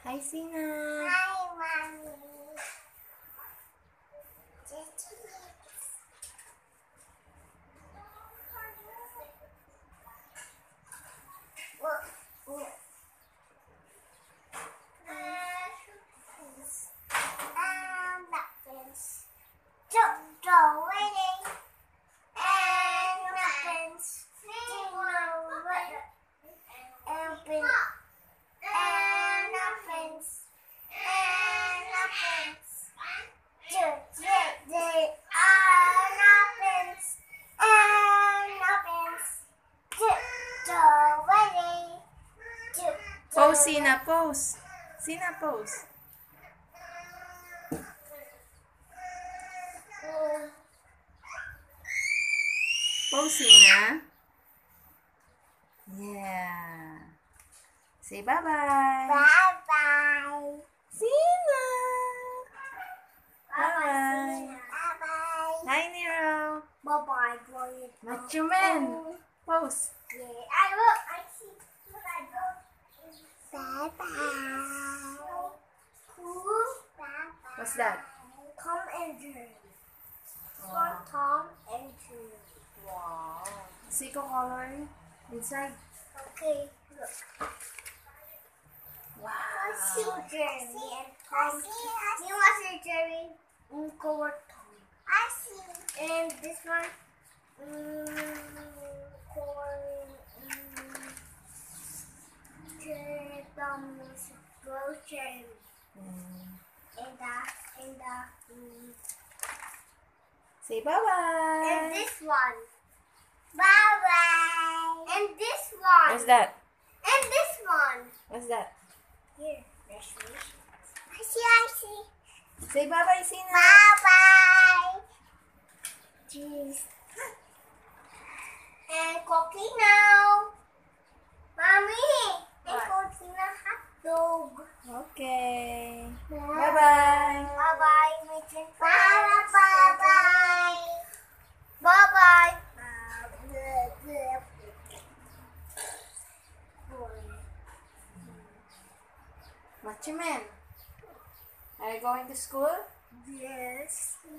Hi, Sina. Hi, Mommy. Pose, Sina. Pose. Sina, pose. Pose, Sina. Yeah. Say bye-bye. Bye-bye. Sina. Bye-bye. Bye-bye. Bye-bye. Hi, Nero. Bye-bye, boy. Macho man. Pose. Yeah, I will. I see. Look, I will. Bye-bye. Cool. Bye-bye. What's that? Tom and Jerry. Wow. Tom and Jerry. Wow. See ko color inside. Okay, look. Wow. I see Jerry and Tom. You want to see Jerry? Color Tom. I see. And this one, color Jerry, Rose Jerry. And Say bye-bye. and this one. Bye-bye. And this one. What's that? And this one. What's that? Here. I see. Say bye-bye, Sina. Bye-bye. Jeez. And cookie now. Mommy. And What? cookie na hot dog. Okay. Bye-bye. Bye-bye. Bye-bye. Bye-bye. Macho man. Are you going to school? Yes.